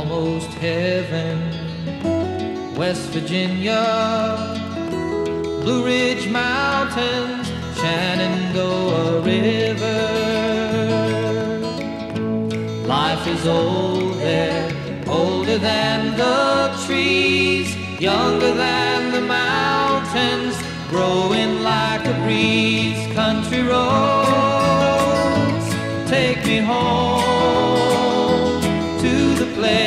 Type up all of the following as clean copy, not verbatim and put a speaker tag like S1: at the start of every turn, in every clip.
S1: almost heaven. West Virginia, Blue Ridge Mountains, Shenandoah River. Life is old there, older than the trees, younger than the mountains, growing like a breeze. Country roads, take me home to the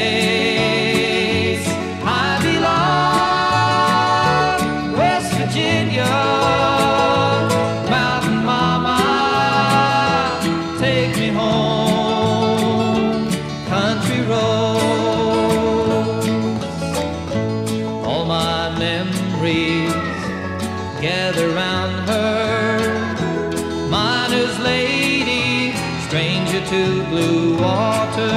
S1: place I belong. West Virginia, Mountain Mama, take me home. Country roads, all my memories gather round her. Miner's lady, stranger to blue water.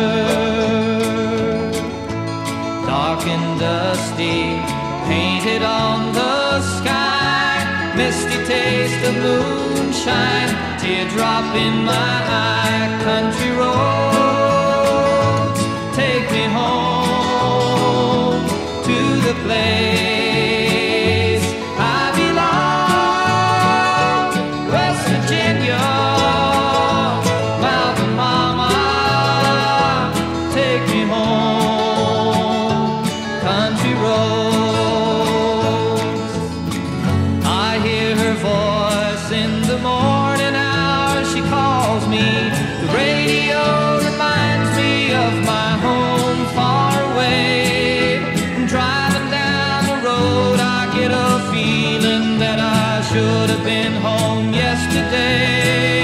S1: Dark and dusty, painted on the sky, misty taste of moonshine, teardrop in my eye. Country roads, take me home to the place I belong. West Virginia, Mountain Mama, take me home. Country roads, I hear her voice in the morning hours. She calls me, the radio reminds me of my home far away. Driving down the road, I get a feeling that I should have been home yesterday.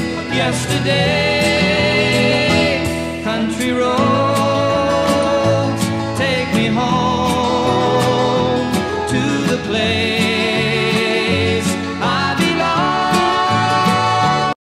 S1: Country roads, take me home to the place